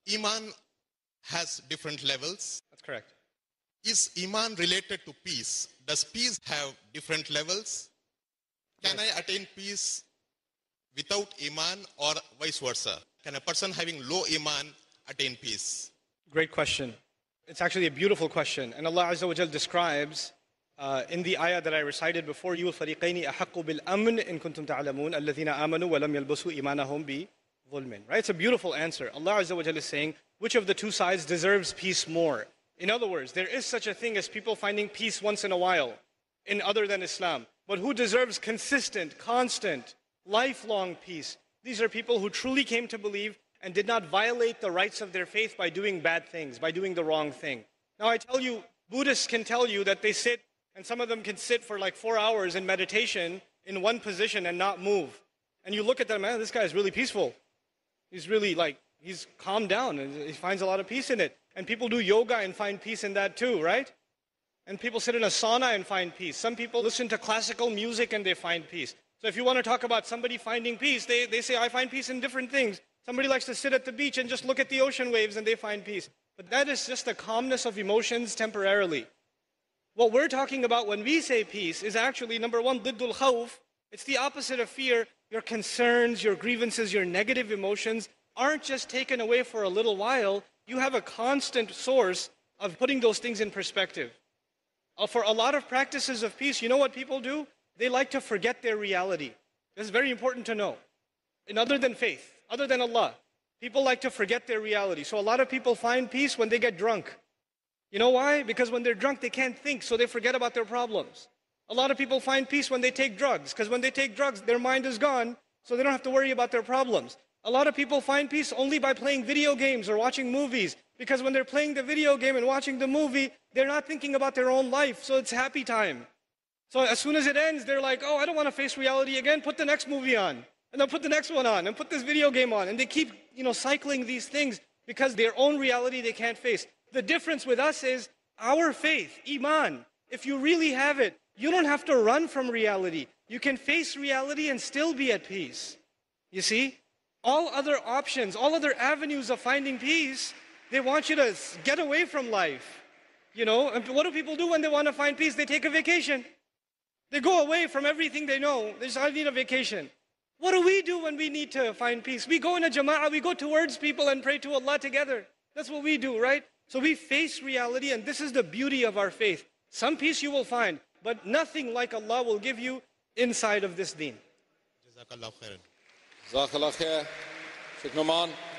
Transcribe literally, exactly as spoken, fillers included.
Iman has different levels. That's correct. Is Iman related to peace? Does peace have different levels? Can Yes. I attain peace without Iman or vice versa? Can a person having low Iman attain peace? Great question. It's actually a beautiful question. And Allah Azza wa Jal describes uh, in the ayah that I recited before you, الْفَرِيقَيْنِ أَحَقُّ بِالْأَمْنِ إِن كُنْتُمْ تَعْلَمُونَ الَّذِينَ آمَنُوا وَلَمْ يَلْبَسُوا إِيمَانَهُمْ بِظُلْمٍ. Right? It's a beautiful answer. Allah Azza wa Jal is saying, which of the two sides deserves peace more? In other words, there is such a thing as people finding peace once in a while in other than Islam. But who deserves consistent, constant, lifelong peace? These are people who truly came to believe and did not violate the rights of their faith by doing bad things, by doing the wrong thing. Now I tell you, Buddhists can tell you that they sit, and some of them can sit for like four hours in meditation in one position and not move. And you look at them, man, this guy is really peaceful. He's really like, he's calmed down and he finds a lot of peace in it. And people do yoga and find peace in that too, right? And people sit in a sauna and find peace. Some people listen to classical music and they find peace. So if you want to talk about somebody finding peace, they, they say, I find peace in different things. Somebody likes to sit at the beach and just look at the ocean waves and they find peace. But that is just the calmness of emotions temporarily. What we're talking about when we say peace is actually, number one, ضد الخوف. It's the opposite of fear. Your concerns, your grievances, your negative emotions aren't just taken away for a little while. You have a constant source of putting those things in perspective. Uh, for a lot of practices of peace, you know what people do? They like to forget their reality. This is very important to know. And other than faith, other than Allah, people like to forget their reality. So a lot of people find peace when they get drunk. You know why? Because when they're drunk, they can't think, so they forget about their problems. A lot of people find peace when they take drugs, because when they take drugs, their mind is gone, so they don't have to worry about their problems. A lot of people find peace only by playing video games or watching movies, because when they're playing the video game and watching the movie, they're not thinking about their own life, so it's happy time. So as soon as it ends, they're like, oh, I don't want to face reality again, put the next movie on. And then put the next one on, and put this video game on. And they keep, you know, cycling these things because their own reality they can't face. The difference with us is our faith, Iman. If you really have it, you don't have to run from reality. You can face reality and still be at peace. You see? All other options, all other avenues of finding peace, they want you to get away from life. You know, and what do people do when they want to find peace? They take a vacation. They go away from everything they know. They say, I need a vacation. What do we do when we need to find peace? We go in a jama'ah, we go towards people and pray to Allah together. That's what we do, right? So we face reality, and this is the beauty of our faith. Some peace you will find, but nothing like Allah will give you inside of this deen. Jazakallah khairan. Jazakallah khair. Sheikh Nouman.